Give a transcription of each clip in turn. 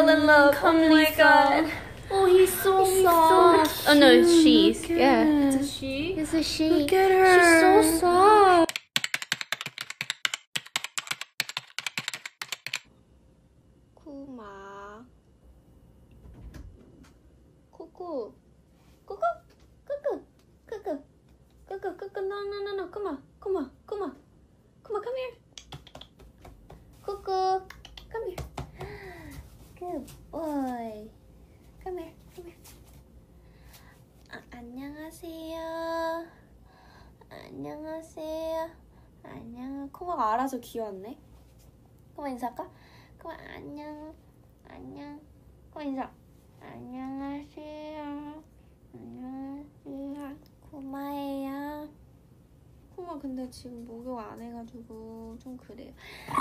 fell in love. Oh my god. Oh, he's so soft. Oh no, she's. Yeah. It's a she? It's a she. Look at her. She's so soft. 쿠마. 쿠쿠. 쿠쿠. 쿠쿠. 쿠쿠. 쿠쿠. 쿠쿠. No. 쿠마. Come here. Cuckoo, come here. Good boy. Come here. 안녕하세요. 안녕. 코마가 알아서 귀여웠네. 코마 인사할까? 코마 안녕. 코마 인사. 안녕하세요. 코마예요. 코마 근데 지금 목욕 안 해가지고 좀 그래요.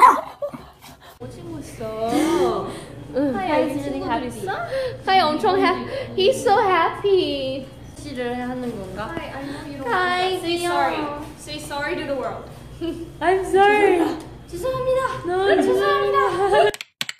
친구 있어. Hi, 친구들 있어? Hi, 엄청 happy. He's so happy. 시를 하는 건가? Hi, I know you don't Hi, want that. Say 귀여워. sorry. Say sorry to the world. I'm sorry. 죄송합니다. No, 죄송합니다.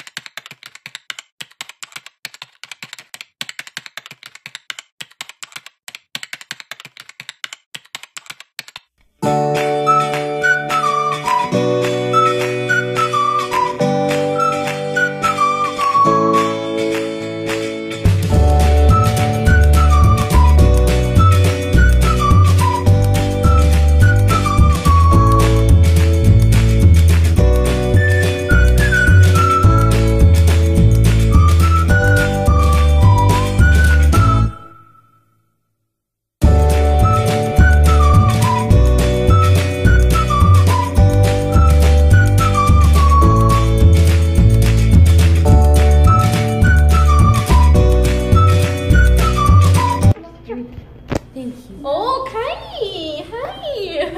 Oh, Kai! Hi!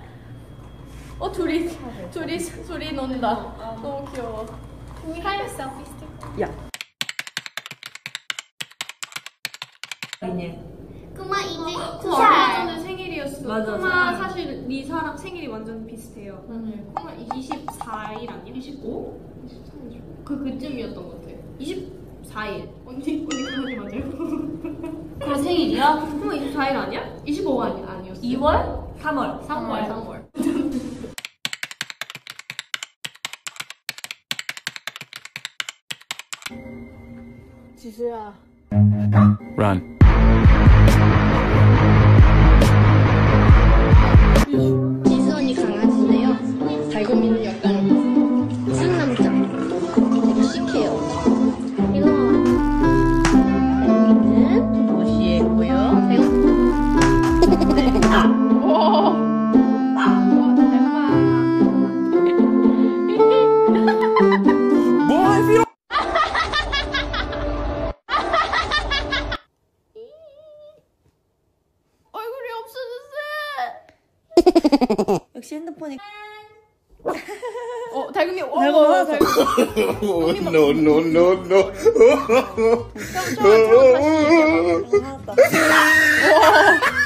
둘이 논다. 너무 귀여워. Can we have a selfie stick? 꼬마 이제 얼마 전에 생일이었어. 맞아. 꼬마 사실 리사랑 생일이 완전 비슷해요. 꼬마 24일 아니야? 25? 23일. 그쯤이었던 것 같아. 24일. 언니 그러지 맞아요? 그럼 생일이야? 꼬마 24일 아니야? 25가 아니었어. 2월? 3월. 3월. 지수야. Run. 지수 언니 강아지인데요. 달고미는 약간 상남자. 되게 시크해요. 이거 달고미는 도시에 있고요. 얼굴이 없어졌어. 역시 핸드폰이. 달금이. No. 하나다.